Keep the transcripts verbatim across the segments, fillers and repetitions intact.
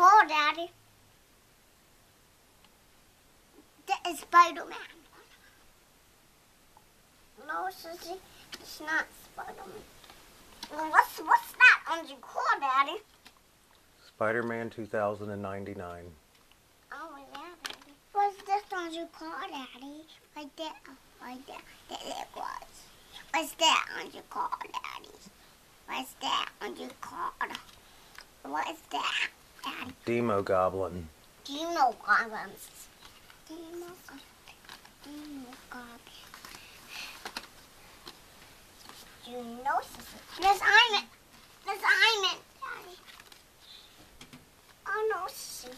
call, Daddy? That is Spider-Man. No, Sissy, it's not Spider-Man. Well, what's, what's that on your car, Daddy? Spider-Man two thousand ninety-nine. Oh, yeah, Daddy. What's this on your car, Daddy? Right there, right there. There it was. What's that on your car, Daddy? What's that on your car? What is that, Daddy? Demo Goblin. Demo Goblins. Demo, Demo Goblins. You know, Sissy. Miss Iman. Miss Iman, Daddy. Oh, no, Sissy.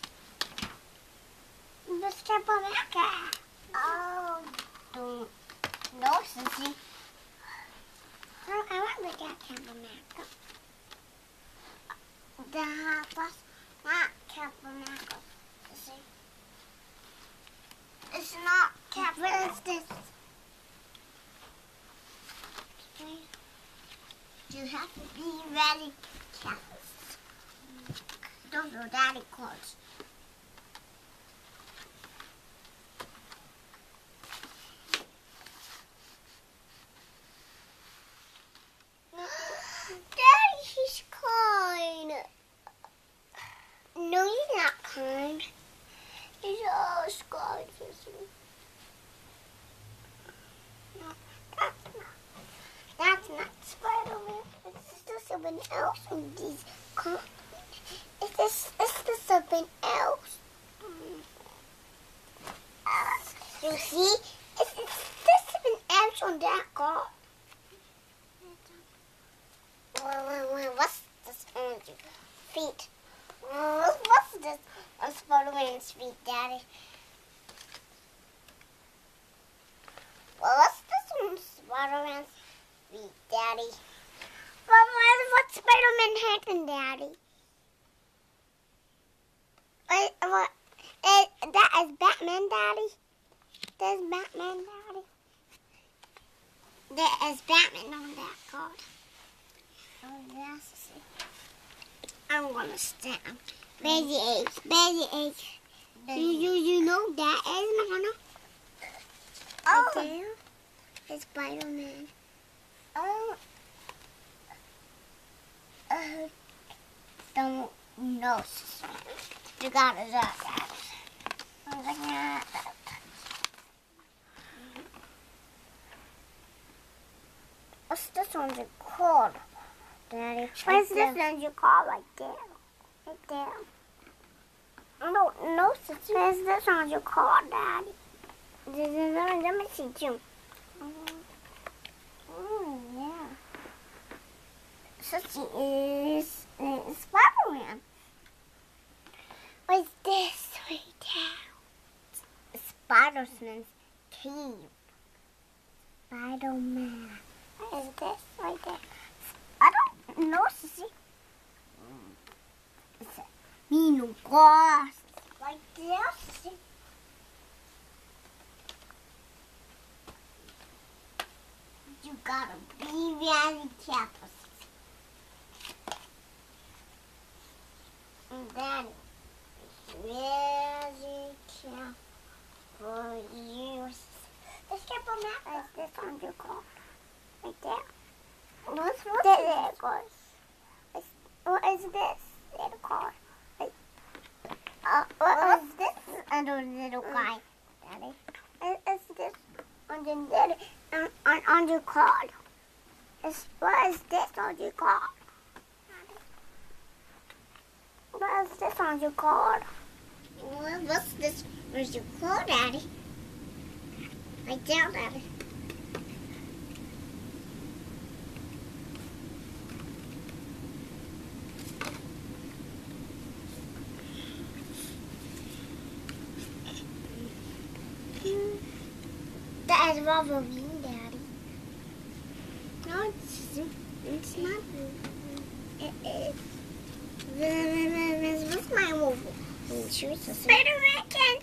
Miss Capamaca. Oh, don't. No, Sissy. Oh, I want to get Capamaca. That's not Capamaca, Sissy. It's not Capamaca. What is this? You have to be ready, careful. Those are Daddy cards. Daddy, he's kind. No, he's not kind. He's always kind, Sissy. No, that's not. That's not Spider-Man. It's just something else in these comics. Is this, is this something else? Uh, you see? Is this something else on that card? Well, well, well, what's this on your feet? Well, what's this on Spider-Man's feet, Daddy? Well, what's this on Spider-Man's feet, Daddy? Well, what's Spider-Man happened, Daddy? What, what, uh, that is Batman, Daddy? That's Batman, Daddy? There is Batman on that card. Oh, yes. I'm gonna stand. Baby eggs, baby eggs. You, you, you know that is Nana? Oh, okay. It's Spider-Man. Oh, uh, don't know. You got it up. I'm like, nah. What's this on your card, Daddy? What's this on your card right there? Right there. No, no, sister. What's this on your card, Daddy? Let me see, too. Oh, yeah. Sissy is, is Spider-Man. What's this right there? Spider-Man's cave. Spider-Man. What is this right there? I don't know, Sissy. It's a mean glass. Right there, Sissy. You gotta be very careful. And then very careful for you. This careful map is this on your card. Right there. What's what there it goes. What is this? Little card. Like, uh, what is this under the little guy, Daddy? Is this on the little on, on, on your card? Is, what is this on your card? What is this on your card? Well, what's this? Where's your card, Daddy? Right there, Daddy. That is Wolverine, Daddy. No, it's, it's not. It is. What's my Wolverine shoes? Spider-Man can't